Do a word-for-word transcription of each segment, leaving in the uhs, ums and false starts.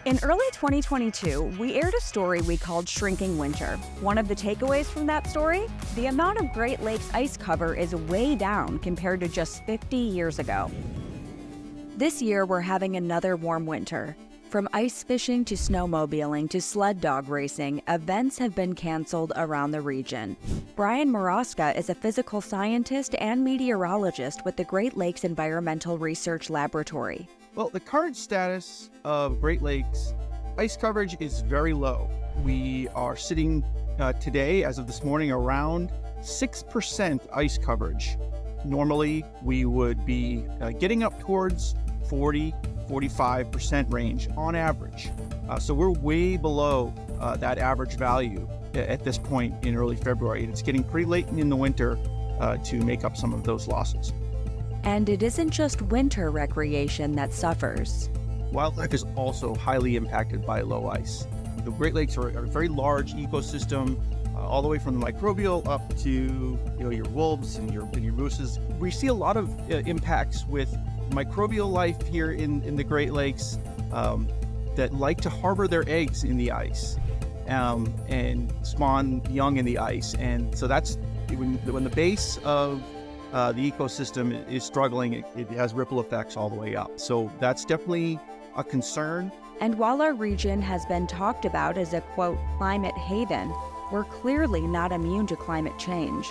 In early twenty twenty-two, we aired a story we called Shrinking Winter. One of the takeaways from that story? The amount of Great Lakes ice cover is way down compared to just fifty years ago. This year, we're having another warm winter. From ice fishing to snowmobiling to sled dog racing, events have been canceled around the region. Bryan Mroczka is a physical scientist and meteorologist with the Great Lakes Environmental Research Laboratory. Well, the current status of Great Lakes ice coverage is very low. We are sitting uh, today, as of this morning, around six percent ice coverage. Normally, we would be uh, getting up towards forty, forty-five percent range on average. Uh, so we're way below uh, that average value at this point in early February. And it's getting pretty late in the winter uh, to make up some of those losses. And it isn't just winter recreation that suffers. Wildlife is also highly impacted by low ice. The Great Lakes are, are a very large ecosystem, uh, all the way from the microbial up to you know your wolves and your, and your mooses. We see a lot of uh, impacts with microbial life here in, in the Great Lakes um, that like to harbor their eggs in the ice um, and spawn young in the ice. And so that's when, when the base of Uh, the ecosystem is struggling, it, it has ripple effects all the way up. So that's definitely a concern. And while our region has been talked about as a, quote, climate haven, we're clearly not immune to climate change.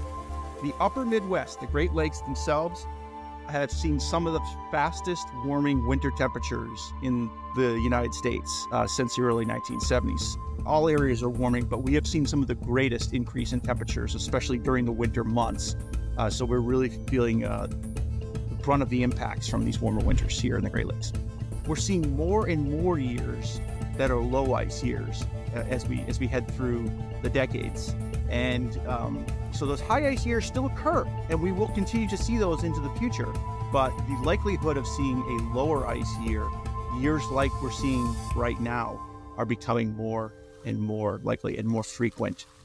The upper Midwest, the Great Lakes themselves, have seen some of the fastest warming winter temperatures in the United States uh, since the early nineteen seventies. All areas are warming, but we have seen some of the greatest increase in temperatures, especially during the winter months. Uh, so we're really feeling uh, the brunt of the impacts from these warmer winters here in the Great Lakes. We're seeing more and more years that are low ice years uh, as we as we head through the decades. And um, so those high ice years still occur, and we will continue to see those into the future. But the likelihood of seeing a lower ice year, years like we're seeing right now, are becoming more and more likely and more frequent